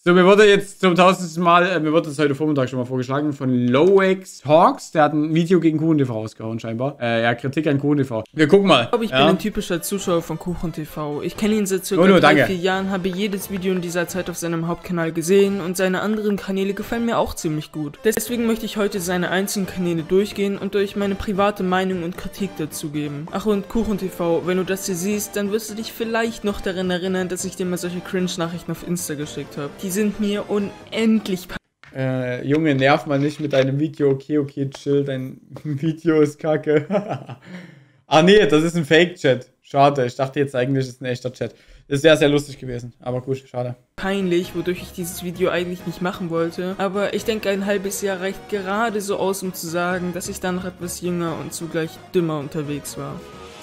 So, mir wurde jetzt zum 1000. Mal, mir wurde das heute Vormittag schon mal vorgeschlagen von Lowex Hawks. Der hat ein Video gegen KuchenTV rausgehauen, scheinbar. Ja, Kritik an KuchenTV. Wir gucken mal. Ich glaube, ich bin ein typischer Zuschauer von KuchenTV. Ich kenne ihn seit ca. 3-4 Jahren, habe jedes Video in dieser Zeit auf seinem Hauptkanal gesehen und seine anderen Kanäle gefallen mir auch ziemlich gut. Deswegen möchte ich heute seine einzelnen Kanäle durchgehen und euch meine private Meinung und Kritik dazu geben. Ach, und KuchenTV, wenn du das hier siehst, dann wirst du dich vielleicht noch daran erinnern, dass ich dir mal solche Cringe-Nachrichten auf Insta geschickt habe. Die sind mir unendlich Junge, nerv mal nicht mit deinem Video. Okay, chill, dein Video ist kacke. Ah nee, das ist ein Fake-Chat. Schade, ich dachte jetzt eigentlich, es ist ein echter Chat. Das wäre sehr lustig gewesen, aber gut, schade. Peinlich, wodurch ich dieses Video eigentlich nicht machen wollte. Aber ich denke, ein halbes Jahr reicht gerade so aus, um zu sagen, dass ich dann noch etwas jünger und zugleich dümmer unterwegs war.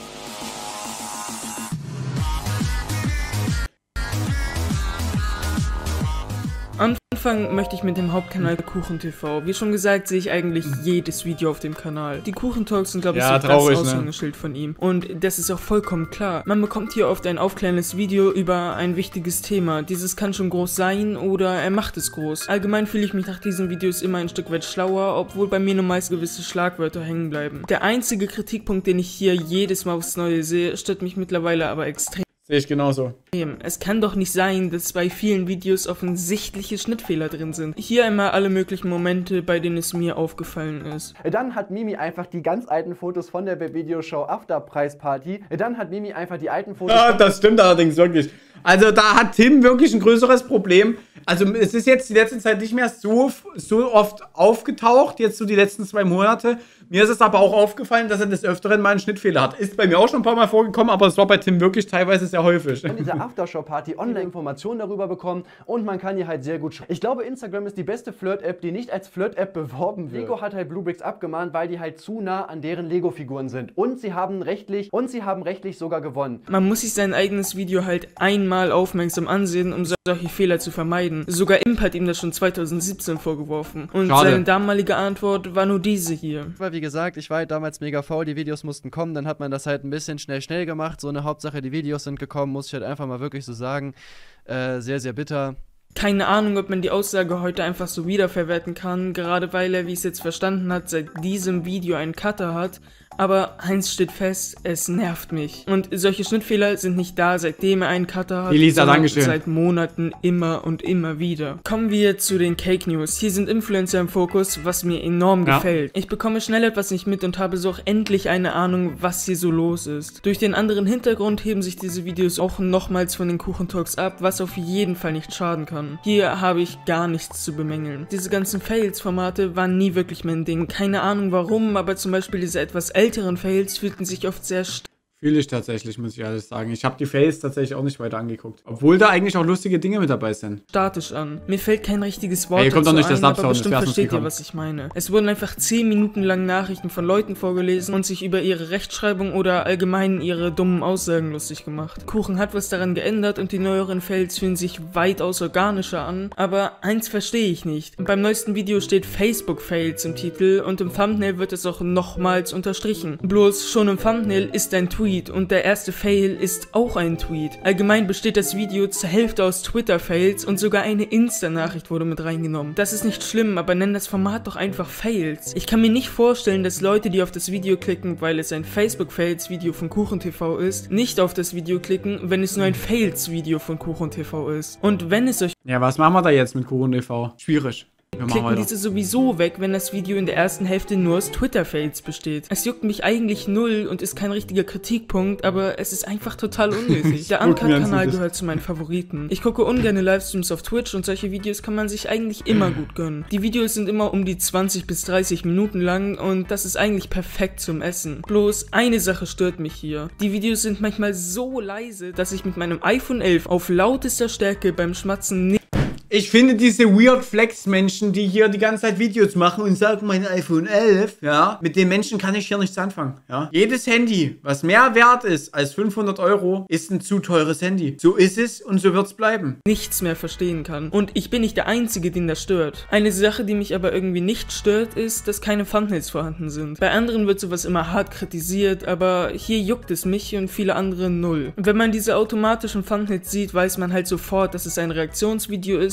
Anfangen möchte ich mit dem Hauptkanal KuchenTV. Wie schon gesagt, sehe ich eigentlich jedes Video auf dem Kanal. Die Kuchentalks sind, glaube ich, so das Aushängeschild von ihm. Und das ist auch vollkommen klar. Man bekommt hier oft ein aufklärendes Video über ein wichtiges Thema. Dieses kann schon groß sein oder er macht es groß. Allgemein fühle ich mich nach diesen Videos immer ein Stück weit schlauer, obwohl bei mir nur meist gewisse Schlagwörter hängen bleiben. Der einzige Kritikpunkt, den ich hier jedes Mal aufs Neue sehe, stört mich mittlerweile aber extrem. Sehe ich genauso. Es kann doch nicht sein, dass bei vielen Videos offensichtliche Schnittfehler drin sind. Hier einmal alle möglichen Momente, bei denen es mir aufgefallen ist. Dann hat Mimi einfach die ganz alten Fotos von der Videoshow Afterpreis-Party. Dann hat Mimi einfach die alten Fotos... Ja, das stimmt allerdings wirklich. Also da hat Tim wirklich ein größeres Problem. Also es ist jetzt die letzte Zeit nicht mehr so oft aufgetaucht, jetzt so die letzten 2 Monate. Mir ist es aber auch aufgefallen, dass er des Öfteren mal einen Schnittfehler hat. Ist bei mir auch schon ein paar Mal vorgekommen, aber es war bei Tim wirklich teilweise sehr häufig. In dieser Aftershow-Party Online-Informationen darüber bekommen und man kann hier halt sehr gut schreiben. Ich glaube, Instagram ist die beste Flirt-App, die nicht als Flirt-App beworben wird. Lego hat halt Bluebricks abgemahnt, weil die halt zu nah an deren Lego-Figuren sind. Und sie haben rechtlich sogar gewonnen. Man muss sich sein eigenes Video halt einmal aufmerksam ansehen, um solche Fehler zu vermeiden. Sogar Imp hat ihm das schon 2017 vorgeworfen. Und seine damalige Antwort war nur diese hier. Weil wie gesagt, ich war halt damals mega faul, die Videos mussten kommen, dann hat man das halt ein bisschen schnell gemacht. So eine Hauptsache, die Videos sind gekommen, muss ich halt einfach mal wirklich so sagen. Sehr, sehr bitter. Keine Ahnung, ob man die Aussage heute einfach so wiederverwerten kann, gerade weil er, wie ich es jetzt verstanden hat, seit diesem Video einen Cutter hat. Aber eins steht fest, es nervt mich. Und solche Schnittfehler sind nicht da, seitdem er einen Cutter hat, sondern seit Monaten immer und immer wieder. Kommen wir zu den Cake News. Hier sind Influencer im Fokus, was mir enorm gefällt. Ich bekomme schnell etwas nicht mit und habe so auch endlich eine Ahnung, was hier so los ist. Durch den anderen Hintergrund heben sich diese Videos auch nochmals von den KuchenTalks ab, was auf jeden Fall nicht schaden kann. Hier habe ich gar nichts zu bemängeln. Diese ganzen Fails-Formate waren nie wirklich mein Ding. Keine Ahnung warum, aber zum Beispiel diese etwas älteren Fails fühlten sich oft sehr Fühle ich tatsächlich, muss ich alles sagen. Ich habe die Fails tatsächlich auch nicht weiter angeguckt. Obwohl da eigentlich auch lustige Dinge mit dabei sind. Statisch an. Mir fällt kein richtiges Wort dazu ein, aber bestimmt versteht ihr, was ich meine. Es wurden einfach 10 Minuten lang Nachrichten von Leuten vorgelesen und sich über ihre Rechtschreibung oder allgemein ihre dummen Aussagen lustig gemacht. Kuchen hat was daran geändert und die neueren Fails fühlen sich weitaus organischer an. Aber eins verstehe ich nicht. Beim neuesten Video steht Facebook-Fails im Titel und im Thumbnail wird es auch nochmals unterstrichen. Bloß schon im Thumbnail ist ein Tweet und der erste Fail ist auch ein Tweet. Allgemein besteht das Video zur Hälfte aus Twitter-Fails und sogar eine Insta-Nachricht wurde mit reingenommen. Das ist nicht schlimm, aber nenn das Format doch einfach Fails. Ich kann mir nicht vorstellen, dass Leute, die auf das Video klicken, weil es ein Facebook-Fails-Video von KuchenTV ist, nicht auf das Video klicken, wenn es nur ein Fails-Video von KuchenTV ist. Und wenn es euch... Ja, was machen wir da jetzt mit KuchenTV? Schwierig. Klicken diese sowieso weg, wenn das Video in der ersten Hälfte nur aus Twitter-Fails besteht. Es juckt mich eigentlich null und ist kein richtiger Kritikpunkt, aber es ist einfach total unnötig. Der Uncut-Kanal gehört zu meinen Favoriten. Ich gucke ungerne Livestreams auf Twitch und solche Videos kann man sich eigentlich immer gut gönnen. Die Videos sind immer um die 20 bis 30 Minuten lang und das ist eigentlich perfekt zum Essen. Bloß eine Sache stört mich hier. Die Videos sind manchmal so leise, dass ich mit meinem iPhone 11 auf lautester Stärke beim Schmatzen nicht... Ich finde diese Weird Flex-Menschen, die hier die ganze Zeit Videos machen und sagen, mein iPhone 11, ja, mit den Menschen kann ich hier nichts anfangen, ja. Jedes Handy, was mehr wert ist als 500 €, ist ein zu teures Handy. So ist es und so wird's bleiben. Nichts mehr verstehen kann. Und ich bin nicht der Einzige, den das stört. Eine Sache, die mich aber irgendwie nicht stört, ist, dass keine Thumbnails vorhanden sind. Bei anderen wird sowas immer hart kritisiert, aber hier juckt es mich und viele andere null. Und wenn man diese automatischen Thumbnails sieht, weiß man halt sofort, dass es ein Reaktionsvideo ist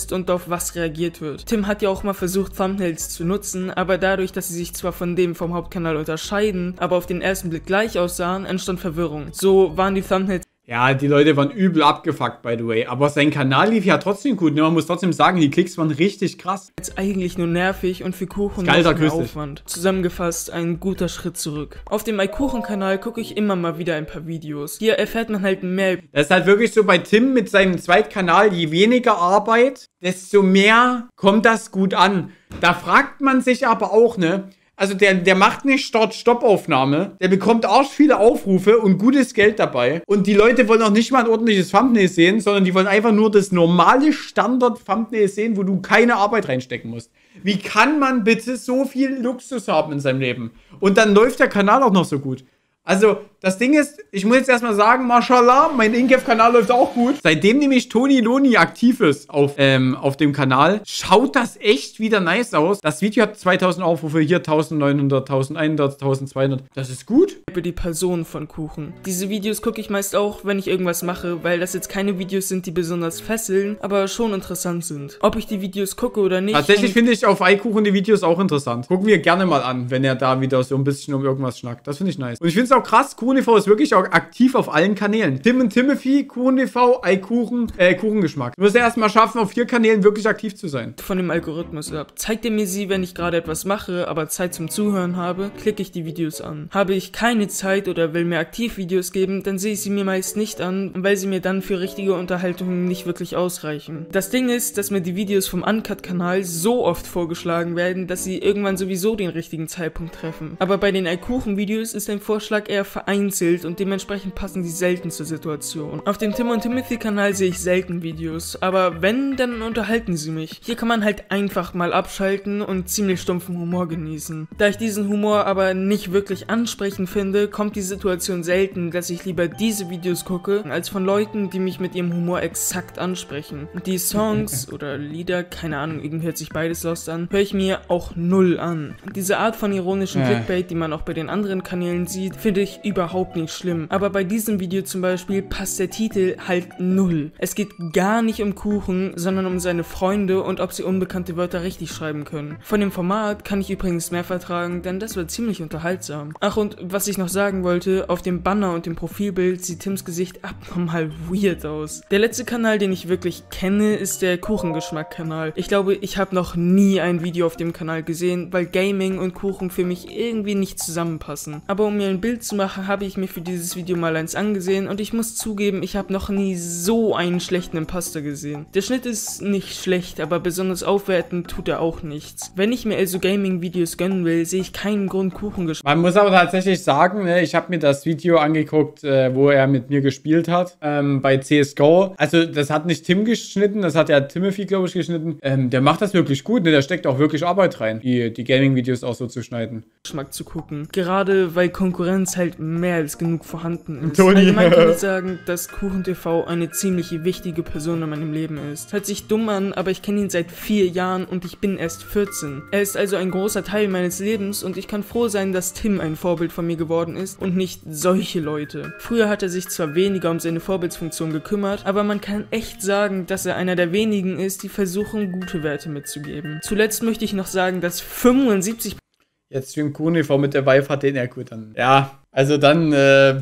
ist und auf was reagiert wird. Tim hat ja auch mal versucht, Thumbnails zu nutzen, aber dadurch, dass sie sich zwar von dem vom Hauptkanal unterscheiden, aber auf den ersten Blick gleich aussahen, entstand Verwirrung. So waren die Thumbnails. Ja, die Leute waren übel abgefuckt, by the way. Aber sein Kanal lief ja trotzdem gut. Ne? Man muss trotzdem sagen, die Klicks waren richtig krass. Jetzt eigentlich nur nervig und für Kuchen noch mehr Aufwand. Zusammengefasst, ein guter Schritt zurück. Auf dem iKuchen-Kanal gucke ich immer mal wieder ein paar Videos. Hier erfährt man halt mehr. Das ist halt wirklich so bei Tim mit seinem Zweitkanal, je weniger Arbeit, desto mehr kommt das gut an. Da fragt man sich aber auch, ne? Also der macht nicht Start-Stopp-Aufnahme, der bekommt arsch viele Aufrufe und gutes Geld dabei. Und die Leute wollen auch nicht mal ein ordentliches Thumbnail sehen, sondern die wollen einfach nur das normale Standard-Thumbnail sehen, wo du keine Arbeit reinstecken musst. Wie kann man bitte so viel Luxus haben in seinem Leben? Und dann läuft der Kanal auch noch so gut. Also, das Ding ist, ich muss jetzt erstmal sagen, mashallah, mein Inkev-Kanal läuft auch gut. Seitdem nämlich Toni Loni aktiv ist auf dem Kanal, schaut das echt wieder nice aus. Das Video hat 2000 Aufrufe, hier 1900, 1100, 1200. Das ist gut. Über die Person von Kuchen. Diese Videos gucke ich meist auch, wenn ich irgendwas mache, weil das jetzt keine Videos sind, die besonders fesseln, aber schon interessant sind. Ob ich die Videos gucke oder nicht. Tatsächlich finde ich auf iKuchen die Videos auch interessant. Gucken wir gerne mal an, wenn er da wieder so ein bisschen um irgendwas schnackt. Das finde ich nice. Und ich finde es auch krass, KuchenTV ist wirklich auch aktiv auf allen Kanälen. Tim und Timothy, KuchenTV, iKuchen, Kuchengeschmack. Du musst ja erstmal schaffen, auf 4 Kanälen wirklich aktiv zu sein. Von dem Algorithmus ab. Zeigt er mir sie, wenn ich gerade etwas mache, aber Zeit zum Zuhören habe, klicke ich die Videos an. Habe ich keine Zeit oder will mir aktiv Videos geben, dann sehe ich sie mir meist nicht an, weil sie mir dann für richtige Unterhaltung nicht wirklich ausreichen. Das Ding ist, dass mir die Videos vom Uncut-Kanal so oft vorgeschlagen werden, dass sie irgendwann sowieso den richtigen Zeitpunkt treffen. Aber bei den iKuchen-Videos ist ein Vorschlag eher vereinzelt und dementsprechend passen die selten zur Situation. Auf dem Tim und Timothy Kanal sehe ich selten Videos, aber wenn, dann unterhalten sie mich. Hier kann man halt einfach mal abschalten und ziemlich stumpfen Humor genießen. Da ich diesen Humor aber nicht wirklich ansprechend finde, kommt die Situation selten, dass ich lieber diese Videos gucke, als von Leuten, die mich mit ihrem Humor exakt ansprechen. Die Songs oder Lieder, keine Ahnung, irgendwie hört sich beides lost an, höre ich mir auch null an. Diese Art von ironischen Clickbait, die man auch bei den anderen Kanälen sieht, finde ich überhaupt nicht schlimm. Aber bei diesem Video zum Beispiel passt der Titel halt null. Es geht gar nicht um Kuchen, sondern um seine Freunde und ob sie unbekannte Wörter richtig schreiben können. Von dem Format kann ich übrigens mehr vertragen, denn das wird ziemlich unterhaltsam. Ach, und was ich noch sagen wollte, auf dem Banner und dem Profilbild sieht Tims Gesicht abnormal weird aus. Der letzte Kanal, den ich wirklich kenne, ist der Kuchengeschmack-Kanal. Ich glaube, ich habe noch nie ein Video auf dem Kanal gesehen, weil Gaming und Kuchen für mich irgendwie nicht zusammenpassen. Aber um mir ein Bild zu machen, habe ich mir für dieses Video mal eins angesehen und ich muss zugeben, ich habe noch nie so einen schlechten Imposter gesehen. Der Schnitt ist nicht schlecht, aber besonders aufwertend tut er auch nichts. Wenn ich mir also Gaming-Videos gönnen will, sehe ich keinen Grund, Kuchengeschmack. Man muss aber tatsächlich sagen, ne, ich habe mir das Video angeguckt, wo er mit mir gespielt hat, bei CSGO. Also das hat nicht Tim geschnitten, das hat ja Timothy, glaube ich, geschnitten. Der macht das wirklich gut, ne? Der steckt auch wirklich Arbeit rein, die Gaming-Videos auch so zu schneiden. Geschmack zu gucken. Gerade weil Konkurrenz halt mehr als genug vorhanden ist. Toni. Allgemein kann ich sagen, dass KuchenTV eine ziemlich wichtige Person in meinem Leben ist. Hört sich dumm an, aber ich kenne ihn seit 4 Jahren und ich bin erst 14. Er ist also ein großer Teil meines Lebens und ich kann froh sein, dass Tim ein Vorbild von mir geworden ist und nicht solche Leute. Früher hat er sich zwar weniger um seine Vorbildsfunktion gekümmert, aber man kann echt sagen, dass er einer der wenigen ist, die versuchen, gute Werte mitzugeben. Zuletzt möchte ich noch sagen, dass 75%. Jetzt für den KuchenTV mit der Wife hat den ja gut dann. Ja, also dann, ja,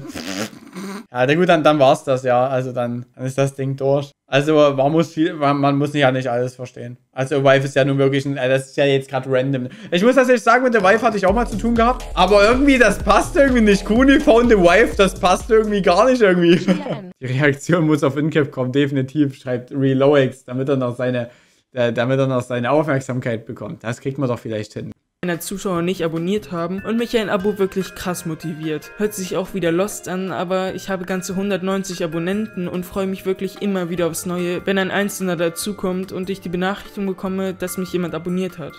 gut, dann war's das, ja. Also dann ist das Ding durch. Also man muss ja nicht alles verstehen. Also Wife ist ja nun wirklich das ist ja jetzt gerade random. Ich muss tatsächlich sagen, mit der Wife hatte ich auch mal zu tun gehabt. Aber irgendwie, das passt irgendwie nicht. KuchenTV und die Wife, das passt irgendwie gar nicht irgendwie. Die Reaktion muss auf Inkev kommen, definitiv, schreibt ReLoX, damit er noch seine Aufmerksamkeit bekommt. Das kriegt man doch vielleicht hin. Meiner Zuschauer nicht abonniert haben und mich ein Abo wirklich krass motiviert. Hört sich auch wieder lost an, aber ich habe ganze 190 Abonnenten und freue mich wirklich immer wieder aufs Neue, wenn ein Einzelner dazukommt und ich die Benachrichtigung bekomme, dass mich jemand abonniert hat.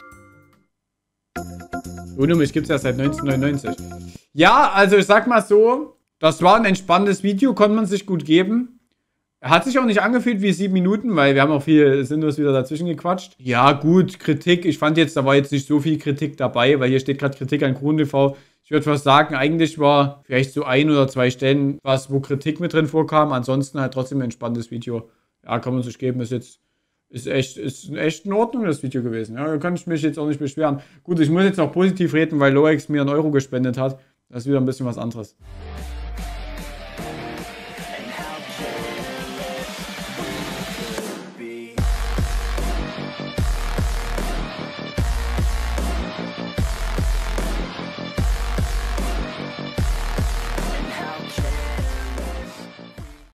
Ohne mich gibt's ja seit 1999. Ja, also ich sag mal so, das war ein entspanntes Video, konnte man sich gut geben. Hat sich auch nicht angefühlt wie 7 Minuten, weil wir haben auch viel sinnlos wieder dazwischen gequatscht. Ja, gut, Kritik. Ich fand jetzt, da war jetzt nicht so viel Kritik dabei, weil hier steht gerade Kritik an KuchenTV. Ich würde fast sagen, eigentlich war vielleicht so 1 oder 2 Stellen, wo Kritik mit drin vorkam. Ansonsten halt trotzdem ein entspanntes Video. Ja, kann man sich geben. Ist ist echt in Ordnung, das Video gewesen. Ja, da kann ich mich jetzt auch nicht beschweren. Gut, ich muss jetzt noch positiv reden, weil Loex mir 1 Euro gespendet hat. Das ist wieder ein bisschen was anderes.